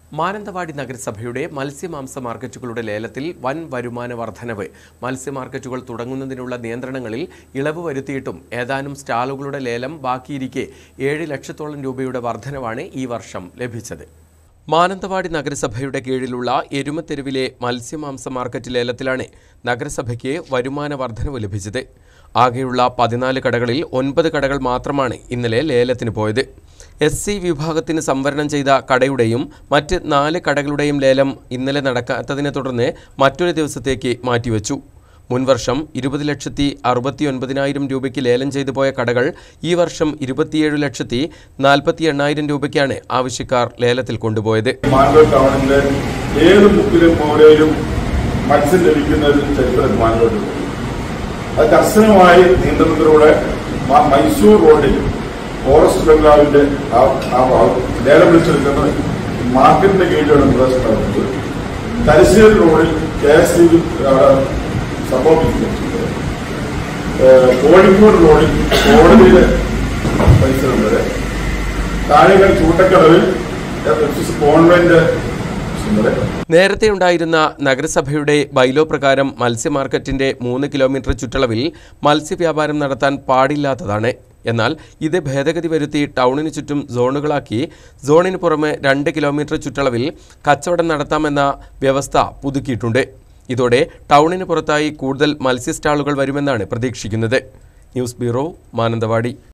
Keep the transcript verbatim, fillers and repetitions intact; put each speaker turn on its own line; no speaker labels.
മാനന്തവാടി നഗരസഭയുടെ മത്സ്യമാംസ മാർക്കറ്റുകളുടെ ലേലത്തിൽ വൻ വരുമാന വർധനവ്. മത്സ്യ മാർക്കറ്റുകൾ തുടങ്ങുന്നതിനുള്ള നിയന്ത്രണങ്ങളിൽ ഇളവ് വരുത്തിയിട്ടും ഏതാനും സ്റ്റാളുകളുടെ ലേലം ബാക്കിയിരിക്കെ ഏഴ് ലക്ഷത്തോളം രൂപയുടെ വർധനവാണ് ഈ വർഷം ലഭിച്ചത്. മാനന്തവാടി നഗരസഭയുടെ കീഴിലുള്ള എരുമത്തെരുവിലെ മത്സ്യമാംസ മാർക്കറ്റ് ലേലത്തിലാണ് നഗരസഭയ്ക്ക് വരുമാന വർധനവ് ലഭിച്ചത്. ആകെയുള്ള പതിനാല് കടകളിൽ ഒൻപത് കടകൾ മാത്രമാണ് ഇന്നലെ ലേലത്തിന് പോയത്. എസ് സി വിഭാഗത്തിന് സംവരണം ചെയ്ത കടയുടെയും മറ്റ് നാല് കടകളുടെയും ലേലം ഇന്നലെ നടക്കാത്തതിനെ തുടർന്ന് മറ്റൊരു ദിവസത്തേക്ക് മാറ്റിവെച്ചു. മുൻവർഷം ഇരുപത് ലക്ഷത്തി അറുപത്തി ഒൻപതിനായിരം രൂപയ്ക്ക് ലേലം ചെയ്തു പോയ കടകൾ ഈ വർഷം ഇരുപത്തിയേഴ് ലക്ഷത്തി നാൽപ്പത്തി എണ്ണായിരം രൂപയ്ക്കാണ് ആവശ്യക്കാർ ലേലത്തിൽ കൊണ്ടുപോയത്.
ഏത് മുക്കിലും മൂലയിലും മത്സ്യം ലഭിക്കുന്ന ചരിത്രം മാനന്തവാടി അത് കർശനമായി നിയന്ത്രണത്തിലൂടെ മൈസൂർ റോഡിൽ ഫോറസ്റ്റ് ബംഗ്ലാവിന്റെ ലേലം വിളിച്ചെടുക്കുന്ന മാർക്കറ്റിന്റെ കീഴിലാണ് പ്രദേശം നടക്കുന്നത്. തലശ്ശേരി റോഡിൽ കെ എസ് ഇ സംഭവിക്കുന്നത്. കോഴിക്കോട് റോഡിൽ കോടതിയിലെ പരിസരം വരെ, താഴേക്കൽ ചൂട്ടക്കടവിൽ കോൺവെന്റ്.
നേരത്തെ ഉണ്ടായിരുന്ന നഗരസഭയുടെ ബൈലോ പ്രകാരം മത്സ്യ മാർക്കറ്റിന്റെ മൂന്ന് കിലോമീറ്റർ ചുറ്റളവിൽ മത്സ്യവ്യാപാരം നടത്താൻ പാടില്ലാത്തതാണ്. എന്നാൽ ഇത് ഭേദഗതി വരുത്തി ടൗണിന് ചുറ്റും സോണുകളാക്കി സോണിന് പുറമെ രണ്ട് കിലോമീറ്റർ ചുറ്റളവിൽ കച്ചവടം നടത്താമെന്ന വ്യവസ്ഥ പുതുക്കിയിട്ടുണ്ട്. ഇതോടെ ടൗണിന് പുറത്തായി കൂടുതൽ മത്സ്യ സ്റ്റാളുകൾ വരുമെന്നാണ് പ്രതീക്ഷിക്കുന്നത്. News bureau, Mananthavady.